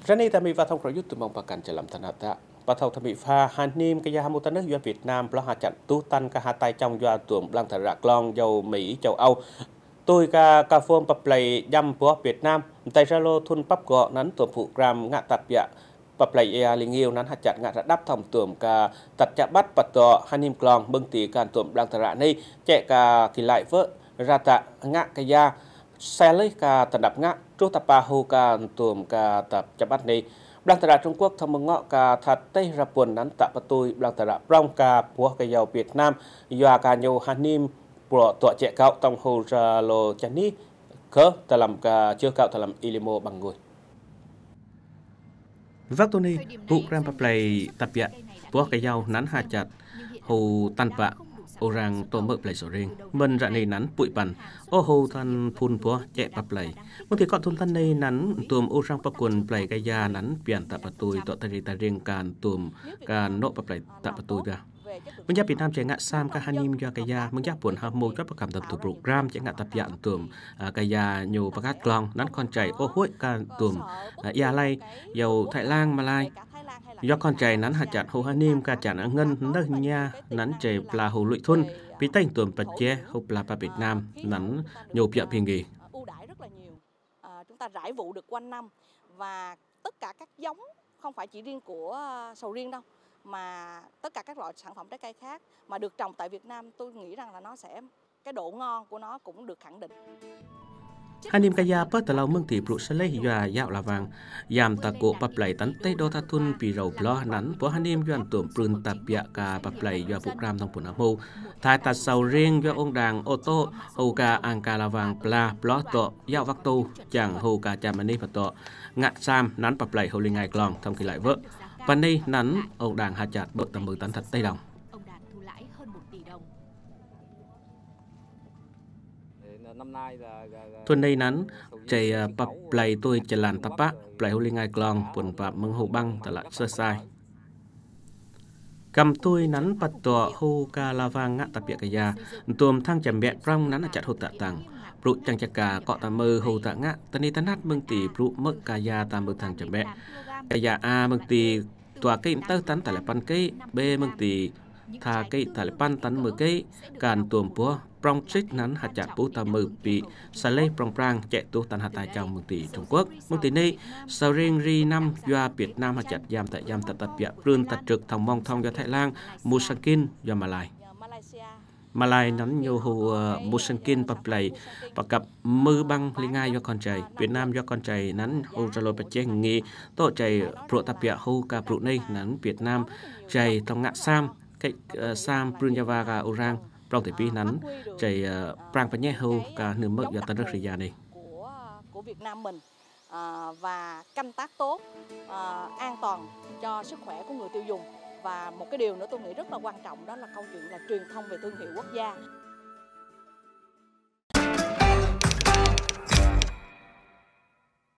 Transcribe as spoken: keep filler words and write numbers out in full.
Rani tami va thông proyut tu mong pakan jalam tanata. Patau tami pha hanim ke yahamu tanah yua Việt Nam plah hajat tu tan ka hatai trong yua tuom blang thara klong dầu Mỹ châu Âu. Tôi ca ca phôm bập lầy dăm của Việt Nam tại ra lô thun bắp gọ nắn tuom phụ gram ngạ tập ya bập lầy ea linh yêu nắn hajat ngạ đáp thòng tuom ca tập chạ bắt bật tọ hanim klong bưng tì can tuom blang thara này chạy ca kỳ lại vợ ra tạ ngạ cái ya xe lấy ca tận đập ngạ trú tập ba hu ca tuom ca tập chạ bắt này Blang Tara Trung Quốc thông mong ngọ ca thật tây ra buồn nắn tạ bắt tôi Blang Tara Prong ca của cái giàu Việt Nam và ca nhiều hanim của tọa trẻ cao trong hồ ra lô chani khớ ta làm ca chưa cao ta làm ilimo bằng người. Vác tôi này vụ ram bắp lầy tập dạ của cái giàu nắn hà chặt hồ tan bạ orang to mở play sổ riêng mình rạ này nắn bụi bẩn ô hồ than phun búa chạy bắp lầy một thì con thôn thân này nắn tuồng orang bắp quần play cái da nắn biển tập bát tôi tọt tay ta riêng càn tuồng càn nộ bắp lầy tập bát tôi ra mình gia Việt Nam chạy ngã sam cả hanim do cái da mình gia buồn ham mô cho bác cảm tập tụ program chạy ngã tập dạng tuồng cái da nhiều bác cát klong nắn con chạy ô hối càn tuồng ia lay dầu Thái Lan Malai do con trai nắn hạt chặt hồ hanim cả chả nắng ngân nơi nha nắn trời là hồ lụy thun vì tay tuồng bạch che hồ là ba Việt Nam nắn nhiều biện phiền gì ưu đãi rất là nhiều à, chúng ta rải vụ được quanh năm và tất cả các giống không phải chỉ riêng của sầu riêng đâu mà tất cả các loại sản phẩm trái cây khác mà được trồng tại Việt Nam tôi nghĩ rằng là nó sẽ cái độ ngon của nó cũng được khẳng định. Hanim kaya pa talaw mung ti pru salay yua yaw lavang yam ta ko paplay tan tay do ta tun pi raw plo nan po hanim yuan tuom prun tapia ka paplay yua program tong pun amu thai ta sau riêng yua ong dang ô tô hu ka angka lavang pla plo to yaw vak tu chang hu ka chamani pato ngạ sam nan paplay hu lingai klong thông kỳ lại vợ pan đây nan ong dang ha chat bợ tam mười tấn thật tay đồng tuần này nắn chạy bắp play tôi chạy làn tập á play huli ngay klong buồn bạc mưng hồ băng tại lại sơ sai cầm tôi nắn bật tọa hô ca la vang ngã tập bịa cái da tuồng thang chầm bẹ rong nắn chặt hồ tạ tàng brụ chẳng chặt cả cọ tà mơ hồ tạ ngã tani ní tan nát mưng tì brụ mơ ca da tà mơ thang chầm bẹ cái da a mưng tì tòa cây tơ tán tại lại pan cây b mưng tì thà cây tại lại pan tán mơ cây càn tuồng búa Prong trích nắn hạt chặt bú tà mừ bị xà lê prong prang chạy tu tàn hạt tài trong mương tỷ Trung Quốc. Mương tỷ này sau riêng ri năm do Việt Nam hạt chặt giam tại giam tại tập bịa rươn tạt trực thòng mong thông do Thái Lan Musankin do Malai. Malai nắn nhiều hồ Musankin bập lầy và cặp mư băng linh ngay do con trai. Việt Nam do con trai nắn hồ ra lô bạch chế nghi tổ chạy pro tập bịa hồ cả pro này nắn Việt Nam chạy trong ngã sam cái sam prun java và orang trong thời pi nắn chạy prang phải nhẹ hưu cả nửa mực và tân đất rìa này của của Việt Nam mình à, và canh tác tốt à, an toàn cho sức khỏe của người tiêu dùng và một cái điều nữa tôi nghĩ rất là quan trọng đó là câu chuyện là truyền thông về thương hiệu quốc gia.